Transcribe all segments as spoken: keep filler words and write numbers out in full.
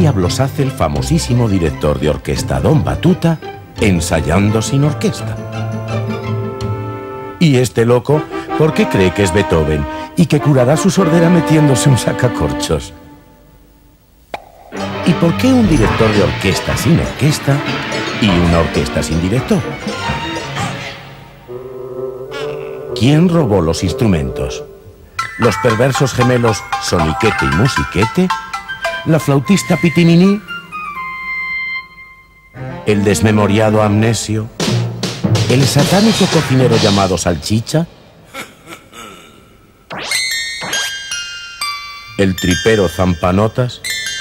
diablos hace el famosísimo director de orquesta Don Batuta ensayando sin orquesta? Y este loco, ¿por qué cree que es Beethoven y que curará su sordera metiéndose un sacacorchos? ¿Y por qué un director de orquesta sin orquesta y una orquesta sin director? ¿Quién robó los instrumentos? ¿Los perversos gemelos Soniquete y Musiquete? ¿La flautista Pitimini? ¿El desmemoriado Amnesio? ¿El satánico cocinero llamado Salchicha? ¿El tripero Zampanotas?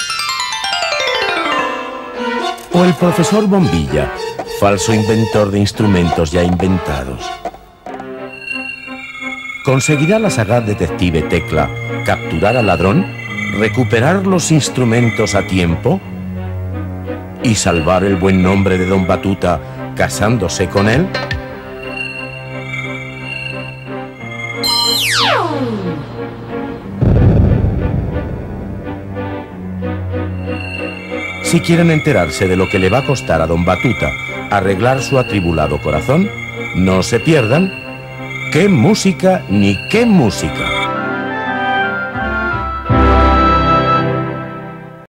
¿O el profesor Bombilla, falso inventor de instrumentos ya inventados? ¿Conseguirá la sagaz detective Tecla capturar al ladrón, recuperar los instrumentos a tiempo y salvar el buen nombre de Don Batuta casándose con él? Si quieren enterarse de lo que le va a costar a Don Batuta arreglar su atribulado corazón, no se pierdan ¡Qué música ni qué música!